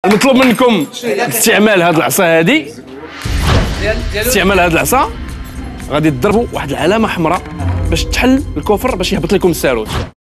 المطلوب منكم استعمال هذه العصا هذه، استعمال هذه العصا غادي تضربوا واحد العلامه حمراء باش تحل الكفر باش يهبط لكم الساروت.